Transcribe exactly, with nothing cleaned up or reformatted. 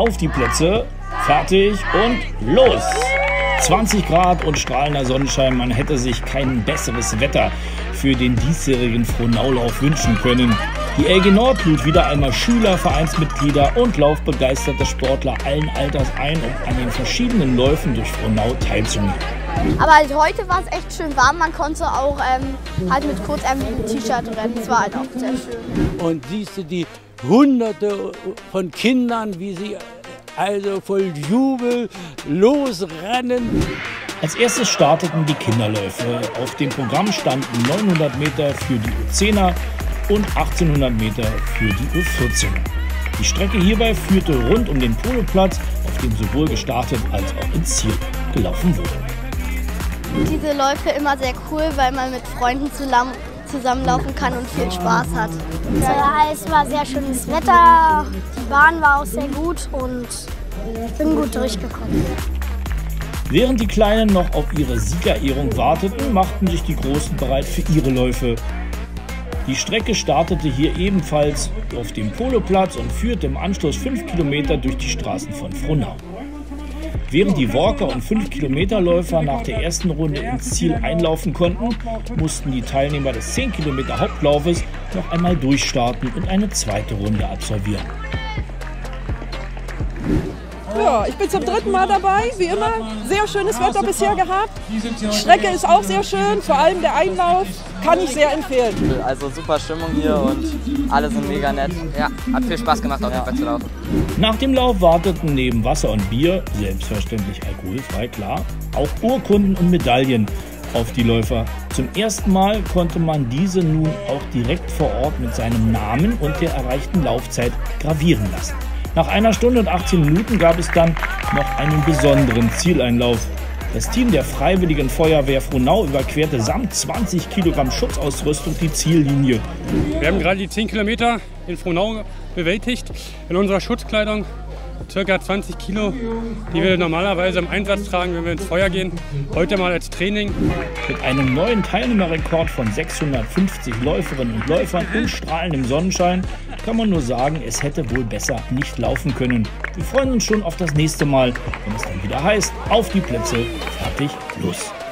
Auf die Plätze, fertig und los! zwanzig Grad und strahlender Sonnenschein, man hätte sich kein besseres Wetter für den diesjährigen Frohnaulauf wünschen können. Die L G Nord lud wieder einmal Schüler, Vereinsmitglieder und laufbegeisterte Sportler allen Alters ein, um an den verschiedenen Läufen durch Frohnau teilzunehmen. Aber halt heute war es echt schön warm, man konnte auch ähm, halt mit kurzärmeligem T-Shirt rennen, das war halt auch sehr schön. Und siehst du die Hunderte von Kindern, wie sie also voll Jubel losrennen. Als erstes starteten die Kinderläufe. Auf dem Programm standen neunhundert Meter für die U zehner und achtzehnhundert Meter für die U vierzehner. Die Strecke hierbei führte rund um den Poloplatz, auf dem sowohl gestartet als auch ins Ziel gelaufen wurde. Diese Läufe immer sehr cool, weil man mit Freunden zusammenlaufen kann und viel Spaß hat. Ja, es war sehr schönes Wetter, die Bahn war auch sehr gut und bin gut durchgekommen. Während die Kleinen noch auf ihre Siegerehrung warteten, machten sich die Großen bereit für ihre Läufe. Die Strecke startete hier ebenfalls auf dem Poloplatz und führte im Anschluss fünf Kilometer durch die Straßen von Frohnau. Während die Walker- und fünf Kilometer Läufer nach der ersten Runde ins Ziel einlaufen konnten, mussten die Teilnehmer des zehn Kilometer Hauptlaufes noch einmal durchstarten und eine zweite Runde absolvieren. Ja, ich bin zum dritten Mal dabei, wie immer. Sehr schönes Wetter bisher gehabt. Die Strecke ist auch sehr schön, vor allem der Einlauf kann ich sehr empfehlen. Also super Stimmung hier und alle sind mega nett. Ja, hat viel Spaß gemacht, auf jeden Fall zu laufen. Nach dem Lauf warteten neben Wasser und Bier, selbstverständlich alkoholfrei, klar, auch Urkunden und Medaillen auf die Läufer. Zum ersten Mal konnte man diese nun auch direkt vor Ort mit seinem Namen und der erreichten Laufzeit gravieren lassen. Nach einer Stunde und achtzehn Minuten gab es dann noch einen besonderen Zieleinlauf. Das Team der Freiwilligen Feuerwehr Frohnau überquerte samt zwanzig Kilogramm Schutzausrüstung die Ziellinie. Wir haben gerade die zehn Kilometer in Frohnau bewältigt in unserer Schutzkleidung. Circa zwanzig Kilo, die wir normalerweise im Einsatz tragen, wenn wir ins Feuer gehen. Heute mal als Training. Mit einem neuen Teilnehmerrekord von sechshundertfünfzig Läuferinnen und Läufern und strahlendem Sonnenschein kann man nur sagen, es hätte wohl besser nicht laufen können. Wir freuen uns schon auf das nächste Mal, wenn es dann wieder heißt, auf die Plätze, fertig, los.